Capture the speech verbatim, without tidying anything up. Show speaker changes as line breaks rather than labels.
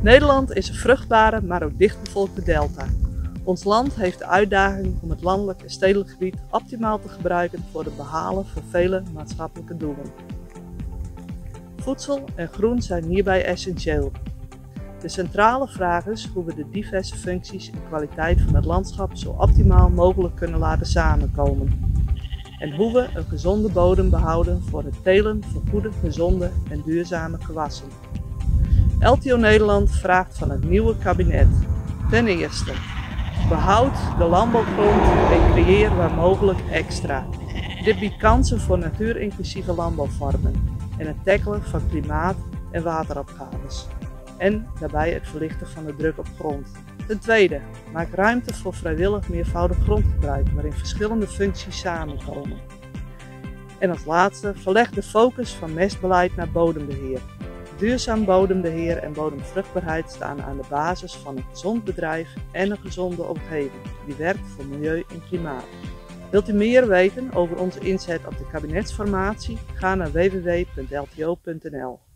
Nederland is een vruchtbare, maar ook dichtbevolkte delta. Ons land heeft de uitdaging om het landelijk en stedelijk gebied optimaal te gebruiken voor het behalen van vele maatschappelijke doelen. Voedsel en groen zijn hierbij essentieel. De centrale vraag is hoe we de diverse functies en kwaliteit van het landschap zo optimaal mogelijk kunnen laten samenkomen. En hoe we een gezonde bodem behouden voor het telen van goede, gezonde en duurzame gewassen. L T O Nederland vraagt van het nieuwe kabinet: ten eerste, behoud de landbouwgrond en creëer waar mogelijk extra. Dit biedt kansen voor natuurinclusieve landbouwvormen en het tackelen van klimaat- en wateropgaves. En daarbij het verlichten van de druk op grond. Ten tweede, maak ruimte voor vrijwillig meervoudig grondgebruik waarin verschillende functies samenkomen. En als laatste, verleg de focus van mestbeleid naar bodembeheer. Duurzaam bodembeheer en bodemvruchtbaarheid staan aan de basis van een gezond bedrijf en een gezonde omgeving die werkt voor milieu en klimaat. Wilt u meer weten over onze inzet op de kabinetsformatie? Ga naar w w w punt l t o punt n l.